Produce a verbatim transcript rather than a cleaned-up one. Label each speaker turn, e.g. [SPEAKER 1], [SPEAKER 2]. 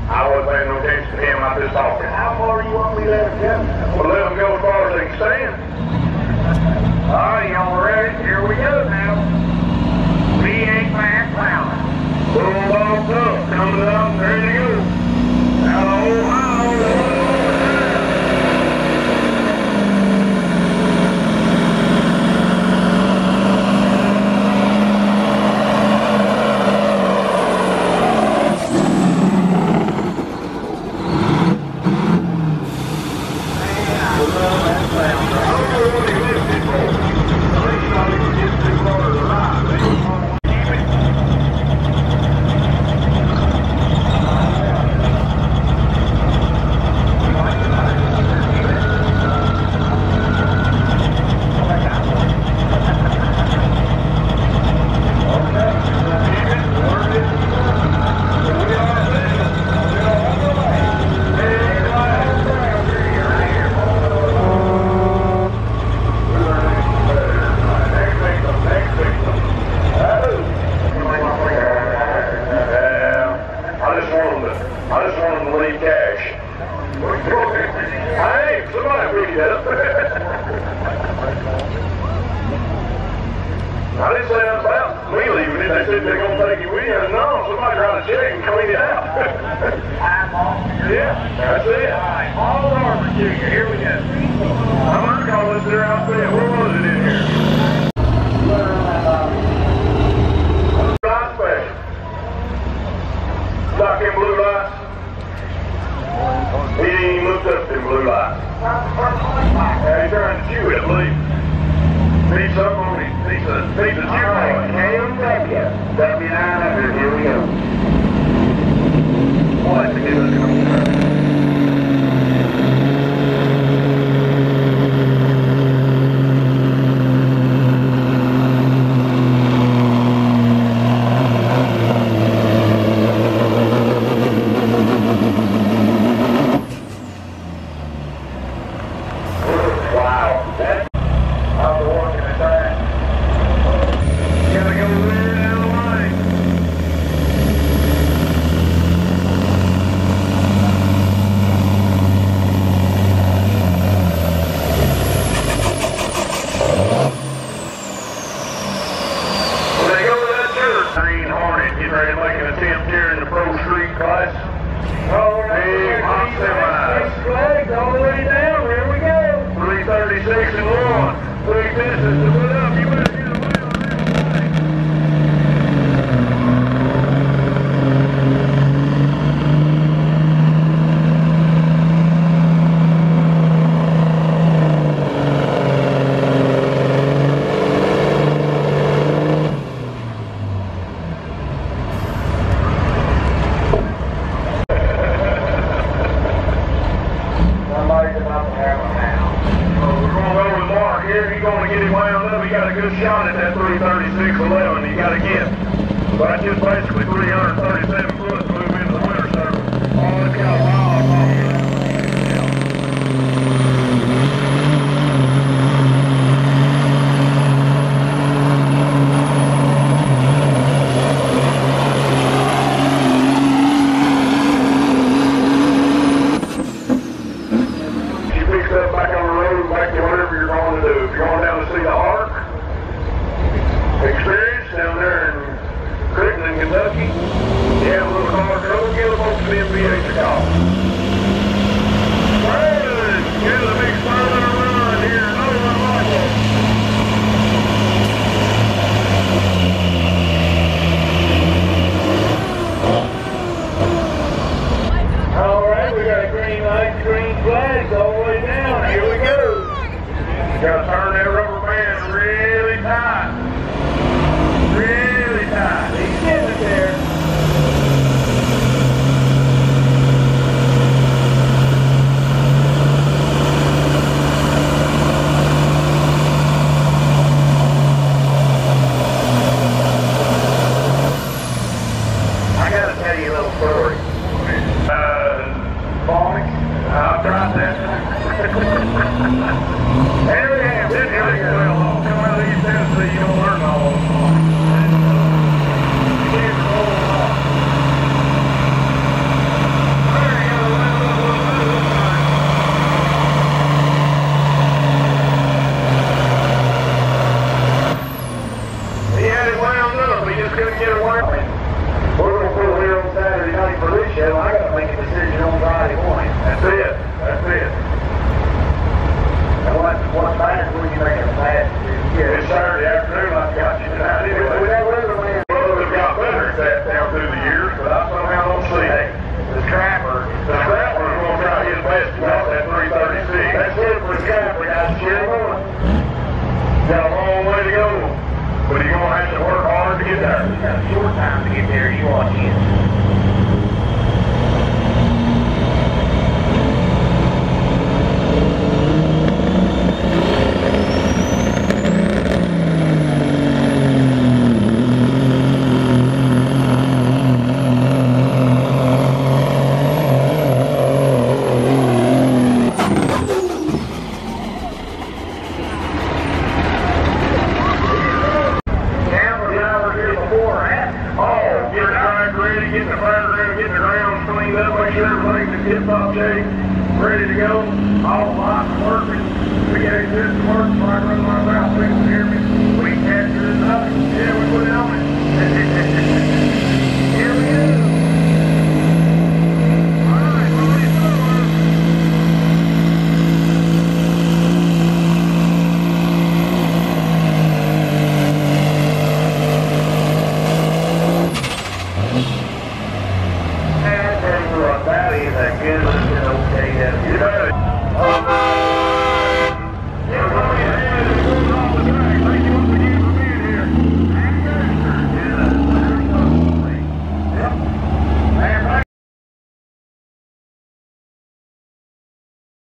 [SPEAKER 1] I wasn't paying no attention to him. I just talking.
[SPEAKER 2] How far do you want me to let him go?
[SPEAKER 1] Well, let them go as far as they can stand.
[SPEAKER 2] All right, y'all ready? Here we go now. V eight back plowing.
[SPEAKER 1] Bulldogs up, coming up, there they go. Out of Ohio. I didn't say nothing about me leaving it. They said they're going to take you with you. No, somebody trying to check and clean it out. Yeah, that's it.
[SPEAKER 2] All right, all over to you. Here we go.
[SPEAKER 1] I'm going to call this their outfit. Where was it in here? Light special. Stock in blue lights. He ain't even looked up them blue lights. Yeah, he's trying to chew it, leave. Need something on it. Needs a, needs a chew on it.
[SPEAKER 2] K M W. W nine hundred. Here we go. Boy, that's a good looking one.
[SPEAKER 1] Here we have, here we go. Come out of East Tennessee. getting the grounds cleaned up, make sure everything's in tip-top shape, ready to go. All the lights are working. We got a system working, so I can run my mouth, things can hear me.
[SPEAKER 2] We tested it up.
[SPEAKER 1] Yeah, we put it on it.